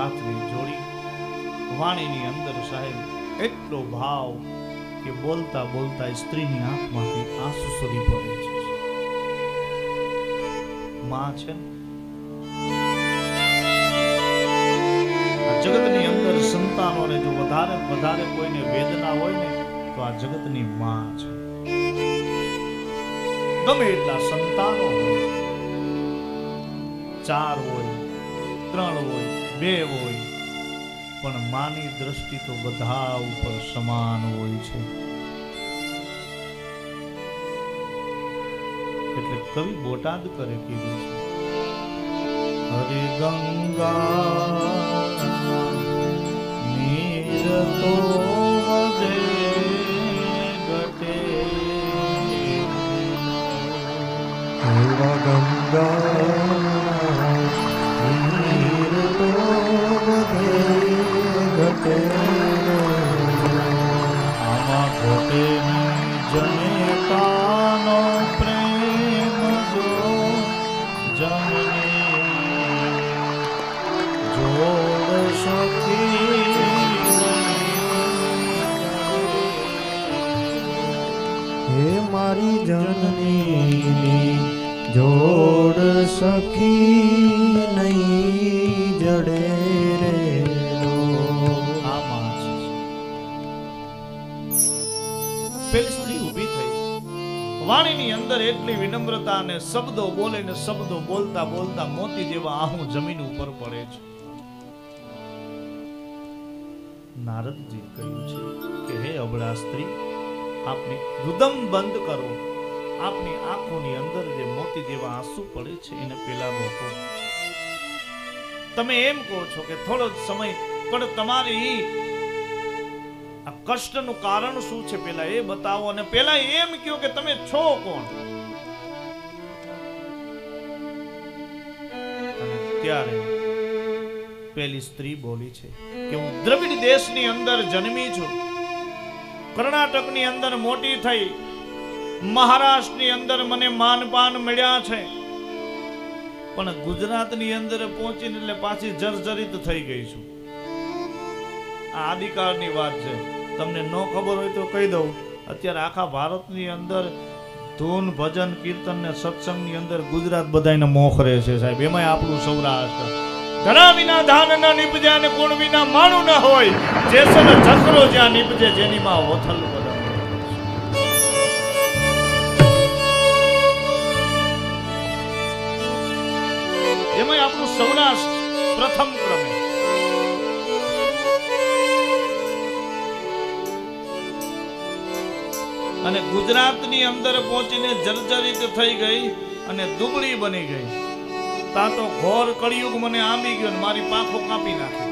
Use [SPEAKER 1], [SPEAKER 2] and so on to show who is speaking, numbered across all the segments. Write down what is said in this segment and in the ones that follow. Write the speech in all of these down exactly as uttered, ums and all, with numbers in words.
[SPEAKER 1] હાથની જોડી વાણીની અંદર સાહેબ એટલો ભાવ કે બોલતા બોલતા સ્ત્રીની આંખમાંથી આંસુ સરી પડે છે. માં છે આ જગતની અંદર સંતાનોને જો વધારે વધારે કોઈને વેદના હોય ને તો આ જગતની માં છે. ગમે એટલા સંતાનો હોય, ચાર હોય, ત્રણ હોય, બે હોય, પણ માની દ્રષ્ટિ તો બધા ઉપર સમાન હોય છે. એટલે કવિ બોટાદ કરે કીધું છે, હરે ગંગા નીર તો વધે ઘટે,
[SPEAKER 2] હરે ગંગા નીર તો વધે ઘટે,
[SPEAKER 1] આમાં ઘટે જનેતાનો પ્રેમ જો જનની જોડ સખી.
[SPEAKER 2] હે મારી જનની જોડ સખી નહીં જડે રે.
[SPEAKER 1] પેલી સ્ત્રી ઊભી થઈ, વાણીની અંદર એટલી વિનમ્રતા અને શબ્દો બોલે ને શબ્દો બોલતા બોલતા મોતી જેવા આહું જમીન ઉપર પડે છે. નારદજી કહ્યું છે કે હે અબળા સ્ત્રી, આપની રુદમ બંધ કરો, આપની આંખોની અંદર જે મોતી જેવા આંસુ પડે છે એને પેલા રોકો. તમે એમ કહો છો કે થોડો સમય, પણ તમારી આ કષ્ટનું કારણ શું છે પેલા એ બતાવો, અને પેલા એમ કહો કે તમે છો કોણ. અને ત્યારે પેલી સ્ત્રી બોલી છે કે હું દ્રવિડ દેશની અંદર જન્મી છું, કર્ણાટકની અંદર મોટી થઈ, મહારાષ્ટ્રની અંદર મને માનપાન મળ્યા છે, પણ ગુજરાતની અંદર પહોંચીને એટલે પાછી જર્જરિત થઈ ગઈ છું. આ આદિકાળની વાત છે, તમને ન ખબર હોય તો કહી દઉં. અત્યારે આખા ભારતની અંદર ધૂન ભજન કીર્તન ને સત્સંગની અંદર ગુજરાત બધાને મોખરે છે સાહેબ, એમાંય આપણું સૌરાષ્ટ્ર. ધરા વિના ધાન ન નીપજે અને કોણ વિના માણું ન હોય, જેસલ જખરો જ્યાં નીપજે જેની માં હોથલ બધા. એમાંય આપણું સૌરાષ્ટ્ર પ્રથમ ક્રમે. અને ગુજરાતની અંદર પહોંચીને જર્જરિત થઈ ગઈ અને દુબળી બની ગઈ. તા તો ઘોર કળિયુગ મને આંબી ગયો, મારી પાંખો કાપી નાખી.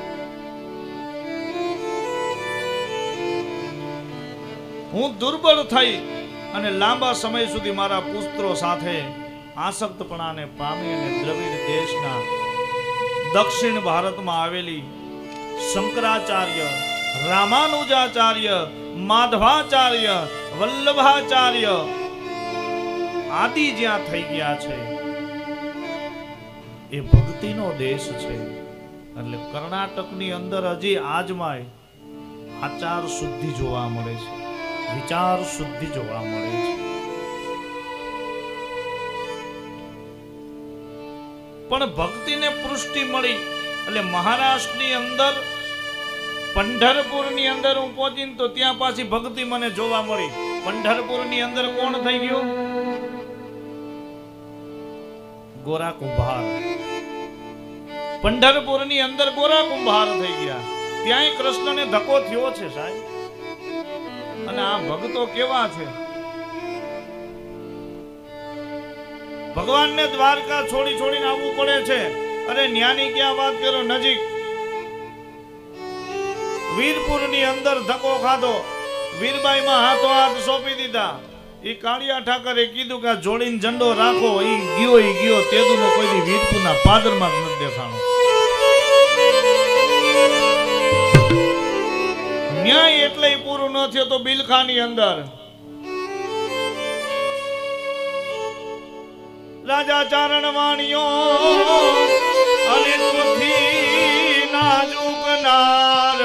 [SPEAKER 1] હું દુર્બળ થઈ અને લાંબા સમય સુધી મારા પુત્રો સાથે આસક્તપણાને પામી અને દ્રવિડ દેશના દક્ષિણ ભારતમાં આવેલી શંકરાચાર્ય, રામાનુજાચાર્ય, માધવાચાર્ય, વલ્લભાચાર્ય આદિ જ્યાં થઈ ગયા છે એ ભક્તિનો દેશ છે. એટલે કર્ણાટકની અંદર હજી આજમાં આચાર શુદ્ધિ જોવા મળે છે, વિચાર શુદ્ધિ જોવા મળે છે. પણ ભક્તિને પુષ્ટિ મળી એટલે મહારાષ્ટ્રની અંદર પંઢરપુરની અંદર હું પહોંચીને તો ત્યાં પાછી ભક્તિ મને જોવા મળી. પંઢરપુરની અંદર કોણ થઈ ગયું? ગોરા કુંભાર. પંઢરપુરની અંદર ગોરા કુંભાર થઈ ગયા. ત્યાંય કૃષ્ણને ધક્કો થયો છે સાહેબ. અને આ ભક્તો કેવા છે, ભગવાનને દ્વારકા છોડી છોડીને આવવું પડે છે. અરે ન્યાની ક્યાં વાત કરો, નજીક વીરપુરની અંદર ધક્કો ખાધો, વીરબાઈમાં હાથો હાથ સોંપી દીધા. એ કાળિયા ઠાકરે કીધું કે જોડીને ઝંડો રાખો. એ ગયો એ ગયો તેદુનો કોઈ દી વીરપુરના પાદરમાં જ નથી દેખાણો. ન્યાય એટલે પૂરું ન થયો તો બિલખાની અંદર રાજા ચારણ વાણિયો અને ચોથી વાર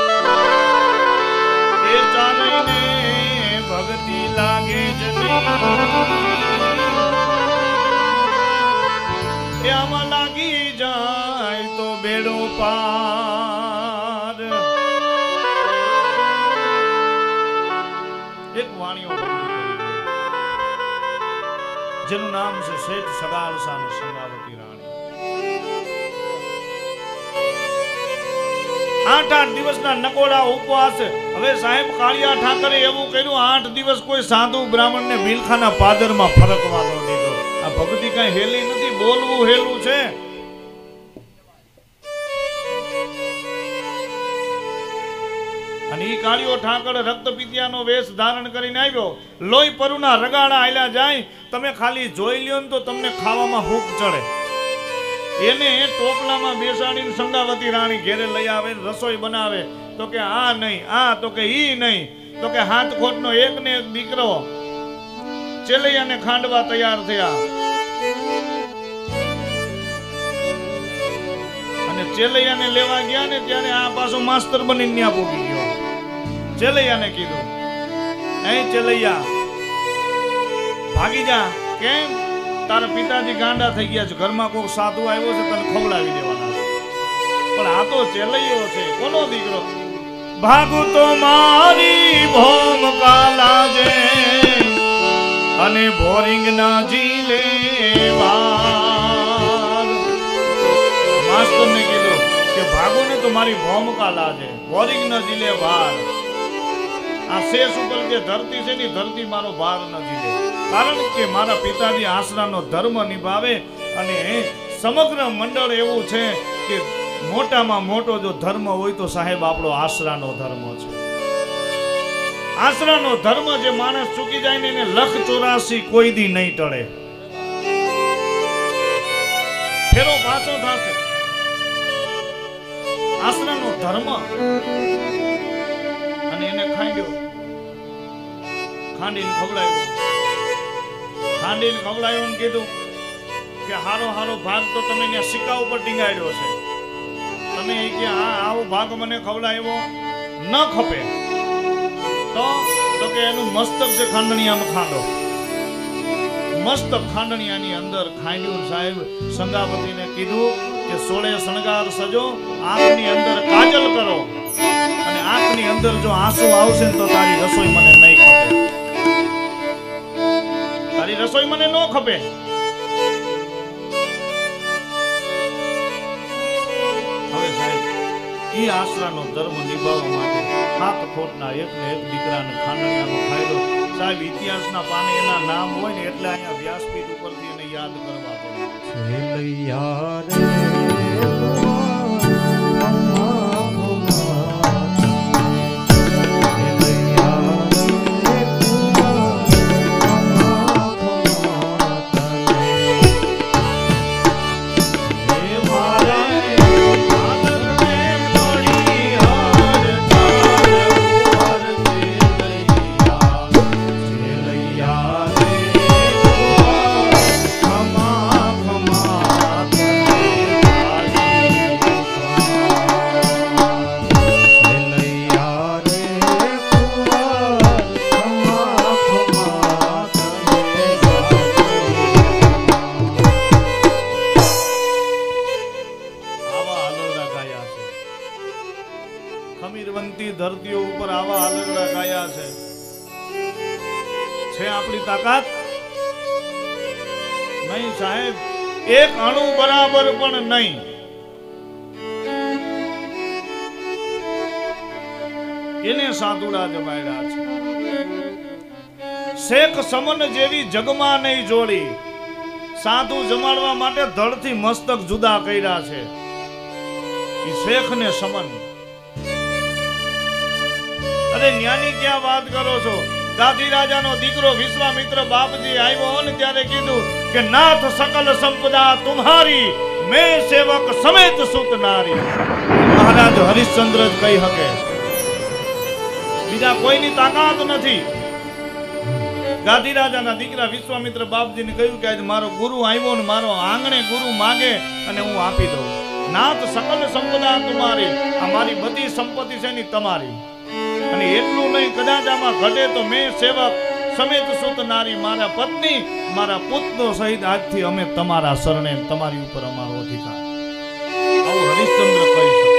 [SPEAKER 1] એ ચાલને ભક્તિ લાગે જ નહીં એ આમાં લાગી જાય તો બેડો પાર એક વાણીઓ જેનું નામ છે શેઠ સગાળસા અને સંગાવતી રાણી આઠ આઠ દિવસના નકોડા ઉપવાસ હવે સાહેબ કાળિયા ઠાકરે એવું કર્યું આઠ દિવસ કોઈ સાધુ બ્રાહ્મણને ભીલખાના પાદરમાં ફરકવા ન દીધો આ ભક્તિ કઈ હેલી નથી બોલવું હેલું છે અને ઈ કાળિયો ઠાકર રક્તપિતિયાનો વેશ ધારણ કરીને આવ્યો લોહી પરુના રગાડા આયલા જાય તમે ખાલી જોઈ લ્યો ને તો તમને ખાવામાં હૂક ચડે એને ટોપલામાં બેસાડીને સંગાવતી રાણી ઘેરે લઈ આવે રસોઈ બનાવે તો કે આ નહીં આ તો કે ઈ નહીં તો કે હાથ ખોટનો એક ને એક દીકરો ચેલૈયાને ખાંડવા તૈયાર થયા અને ચેલૈયાને લેવા ગયા ને ત્યારે આ પાછો માસ્ટર બનીને ત્યાં પોગી ગયો ચેલૈયાને કીધું એ ચેલૈયા ભાગી જા કેમ તારા પિતાજી ગાંડા થઈ ગયા છે ઘરમાં કોઈ સાધુ આવ્યો છે તને ખવડાવી દેવાના છે પણ આ તો ચેલૈયો છે કોનો દીકરો ભાગુ તો મારી ભોમ કાલાજે અને બોરિંગ ના જીલે વાર માસ્ટરને કીધું કે ભાગુ ને તો મારી ભોમ કાલાજે બોરિંગ ના જીલે વાર આ શેષ ઉપર જે ધરતી છે ને ધરતી મારો ભાર ન જીલે કારણ કે મારા પિતાજી આશરાનો ધર્મ નિભાવે અને સમગ્ર મંડળ એવું છે કે મોટામાં મોટો જો ધર્મ હોય તો સાહેબ આપણો આશરાનો ધર્મ છે આશરાનો ધર્મ જે માણસ ચૂકી જાય ને એને લખ ચોરાસી કોઈ દી નહીં ટળે ફેરો પાછો થશે આશરાનો ધર્મ અને એને ખાંડ્યો ખાંડીને ખવડાવ્યો ખાંડીને ખવડાવ્યો ને કીધું કે હારો હારો ભાગ તો તમે ત્યાં સિક્કા ઉપર ટીંગાડ્યો છે તમે કે હા આવો ભાગ મને ખવડાવ્યો ન ખપે તો તો કે એનું મસ્તક છે ખાંડણીયામાં ખાંડો મસ્તક ખાંડણીયાની અંદર ખાંડ્યું સાહેબ સંગાવતીને કીધું કે સોળે શણગાર સજો આંખની અંદર કાજલ કરો અને આંખની અંદર જો આંસુ આવશે તો તારી રસોઈ મને નહીં ખપે તારી રસોઈ મને ન ખપે હવે સાહેબ ઈ આશરાનો ધર્મ નિભાવવા માટે હાથ ખોટના એક ને એક દીકરાને ખાંડણીયાનો ફાયદો સાહેબ ઇતિહાસના પાને એના નામ હોય ને એટલે અહીંયા વ્યાસપીઠ ઉપરથી એને યાદ કરવા પડે ધરતીઓ ઉપર આવા હાલરડા ગાયા છે છે આપણી તાકાત નહીં સાહેબ એક અણુ બરાબર પણ નહીં એને સાધુડા જમાડ્યા છે શેખ સમન જેવી જગમાં નહીં જોડી સાધુ જમાડવા માટે ધડથી મસ્તક જુદા કર્યા છે ઈ શેખ ને સમન અરે જ્ઞાની ક્યાં વાત કરો છો ગાદી રાજાનો દીકરો વિશ્વામિત્ર બાપજી આવ્યો ને ત્યારે કીધું કે નાથ સકલ સંપદા તુમ્હારી મેં સેવક સમેત સુત નારી મહારાજ હરિશ્ચંદ્ર જ કહી શકે બીજા કોઈની તાકાત નથી ગાદી રાજાના દીકરા વિશ્વામિત્ર બાપજીને કહ્યું કે આજ મારો ગુરુ આવ્યો ને મારો આંગણે ગુરુ માગે અને હું આપી દઉં નાથ સકલ સંપદા તમારી, આ મારી બધી સંપત્તિ છે ની તમારી. અને એટલું નહીં, કદાચ આમાં ઘટે તો મેં સેવક સમેત સુત નારી, મારા પત્ની મારા પુત્ર સહિત આજથી અમે તમારા શરણે, તમારી ઉપર અમારો અધિકાર. આવું હરિશ્ચંદ્ર કહી શકે.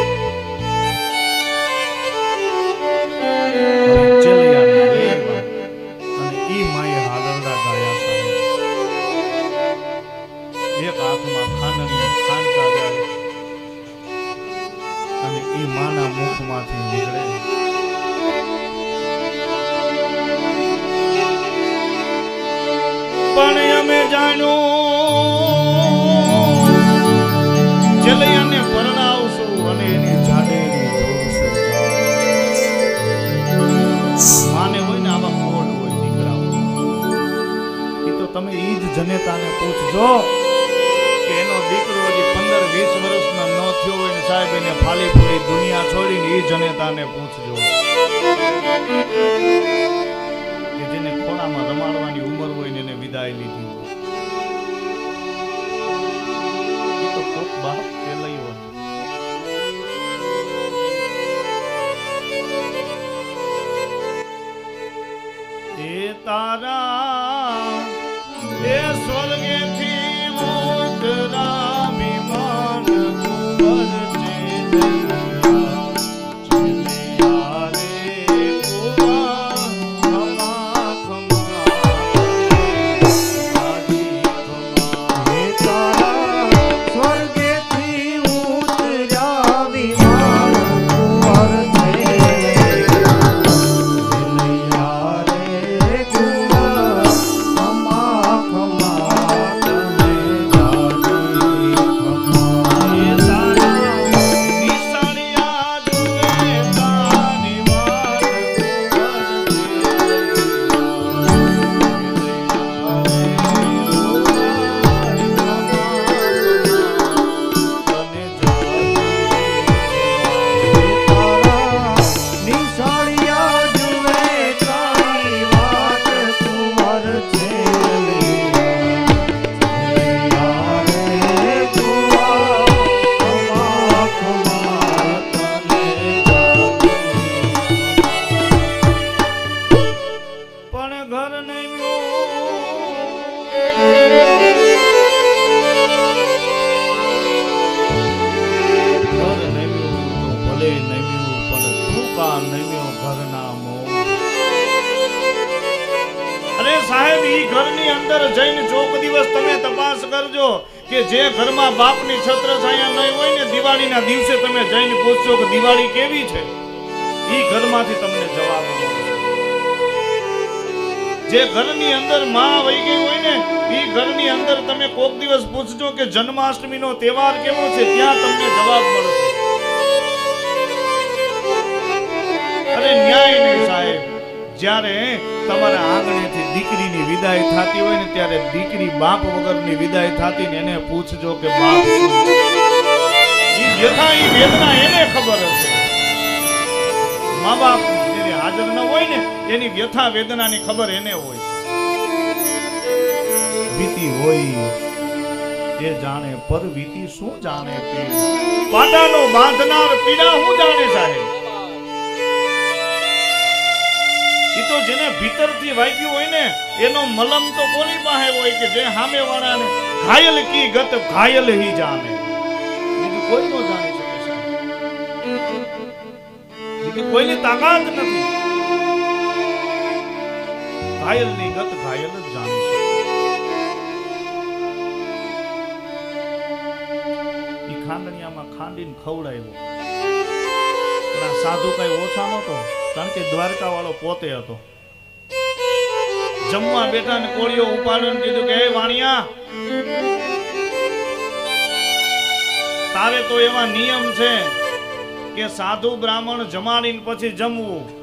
[SPEAKER 1] અને ઈ માએ હાલરડા ગાયા સાહેબ. એક હાથમાં ખાંડણી ખાંડતા જાય અને ઈ માના મુખમાંથી નીકળે. પણ અમે જાણ્યું ચલૈયાને પરણાવશું અને એની જાડેરી જોડશું. માને હોય ને આવા કોડ હોય દીકરા હોય, એ તો તમે ઈ જ જનેતાને પૂછજો કે એનો દીકરો હજી પંદર વીસ વર્ષના ન થયો હોય ને સાહેબ એને ફાલી ફૂલી દુનિયા છોડીને ઈ જનેતાને પૂછજો કે જેને ખોળામાં રમાડવાની ઉંમર હોય ને એને વિદાય લીધી. એ તો કોક બાપ કે લઈ હોય. એ તારા એ સ્વર્ગેથી મોટરા વિમાન કુંવર છે કે જે ઘરમાં બાપની છત્ર છાયા નહીં હોય ને દિવાળીના દિવસે તમે જઈને પૂછશો કે દિવાળી કેવી છે, ઈ ઘરમાંથી તમને જવાબ મળશે. જે ઘરની અંદર માં વહી ગઈ હોય ને ઈ ઘરની અંદર તમે કોક દિવસ પૂછજો કે જન્માષ્ટમીનો તહેવાર કેવો છે, ત્યાં તમને જવાબ મળશે. અરે ન્યાય નહીં સાહેબ, જ્યારે તમારા આંગણેથી દીકરીની વિદાય થતી હોય ને ત્યારે દીકરી બાપ વગરની વિદાય થતી ને એને પૂછજો કે બાપ શું છે. ઈ વ્યથા ઈ વેદના એને ખબર હશે. મા બાપ જેને હાજર ન હોય ને એની વ્યથા વેદનાની ખબર એને હોય. વીતી હોય એ જાણે પર વીતી શું જાણે પીડ, પાટાનો બાંધનાર પીડા હું જાણે સાહેબ. તો જેને ભીતરથી વાગ્યું હોય ને એનો મલમ તો કોની પાસે હોય કે જે સામે વાળાને ઘાયલ કી ગત ઘાયલ હી જાણે, બીજું કોઈ નો જાણી શકે છે. બીજી કોઈની તાકાત નથી. ઘાયલની ગત ઘાયલ જ જાણી શકે. ઈ ખાંડણિયામાં ખાંડીને ખવડાવ્યો. પણ આ સાધુ કઈ ઓછા નહોતો, કારણ કે દ્વારકા વાળો પોતે હતો. જમવા બેઠા ને કોળીઓ ઉપાડીને કીધું કે હે વાણિયા, તારે તો એવા નિયમ છે કે સાધુ બ્રાહ્મણ જમાડીને પછી જમવું,